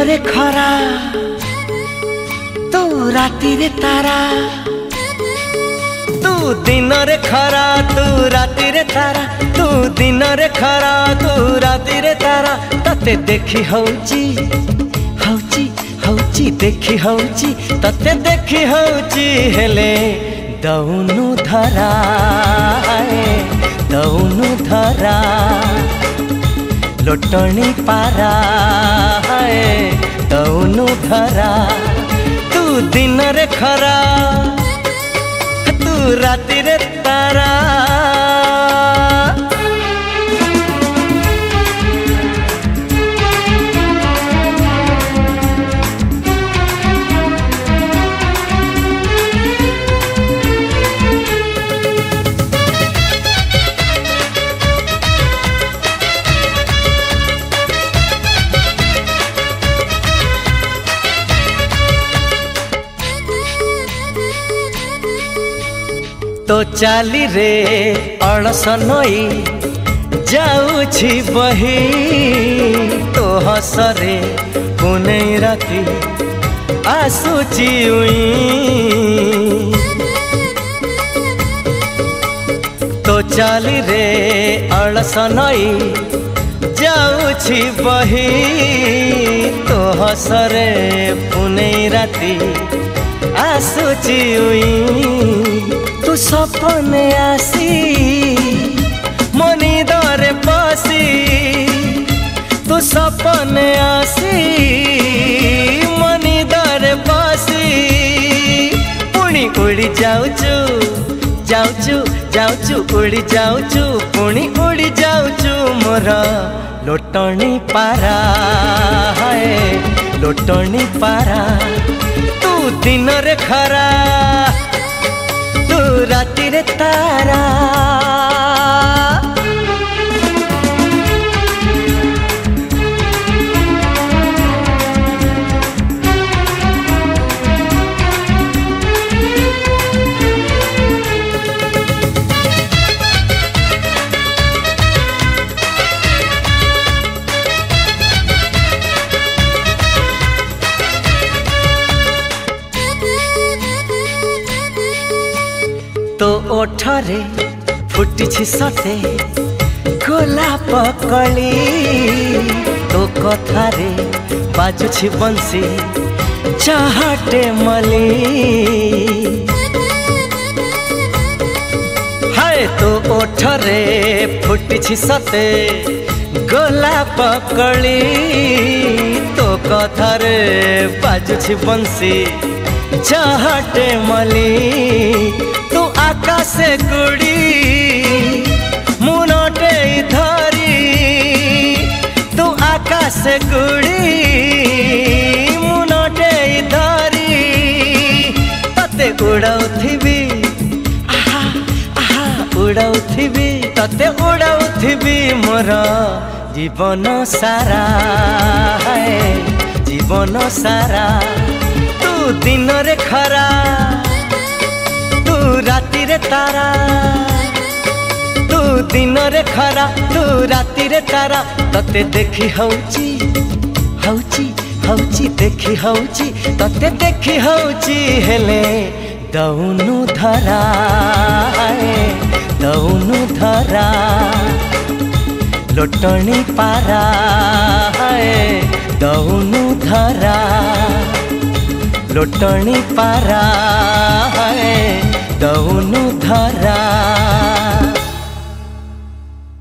रे खरा तू राति रे तारा, तू दिन रे खरा तू राति रे तारा, तू दिन रे खरा तू राति रे तारा। तते देखी हौची हौची हौची देखी हौची, तते देखी हौची हेले दौनु धरा दौनु धरा लोटनी पारा दौनु धरा। तू दिन रे खरा तू राति रे तारा। तो चाली रे अड़स नई जाऊछि बही, तो हसरे पुनै राति आसुची उई। तो चाली रे अड़स नई जाऊछि बही, तो हसरे पुनै राति आसुची उई। तू सपने आसी मनी दरे पसी, तू सपने आसी मनी दरे पसी। पुणी उड़ी जाऊचु जाऊचु जाऊचु उड़ी जाऊचु, पुणी उड़ी जाऊचु मोर लोटनी पारा लोटनी पारा। तू दिन रे खरा तू राति रे तारा। तो ओठरे फुटिछि सते गोलाप कली, तो कथारे बाजुछि बंसी चाहटे मली। हाय तो ओठरे फुटिछि सते गोलाप कली, तो कथारे बाजुछि बंसी चाहटे मली। तू आकाशे गुड़ी मुनटे धरी, तू आकाशे गुड़ी मुनटे धरी। तते उड़ाउथिबी आहा आहा उड़ाउथिबी, तते उड़ाउथिबी मोर जीवन सारा जीवन सारा। तू दिन रे खरा तू राति रे तारा, तू दिन रे खरा तू राति रे तारा। तते देखी हौची हौची हौची देखी हौची, तते देखी हौची हेले दौनु धरा दौनु धरा लोटनी पारा दौनु धरा लोटनी पारा दौनु धरा।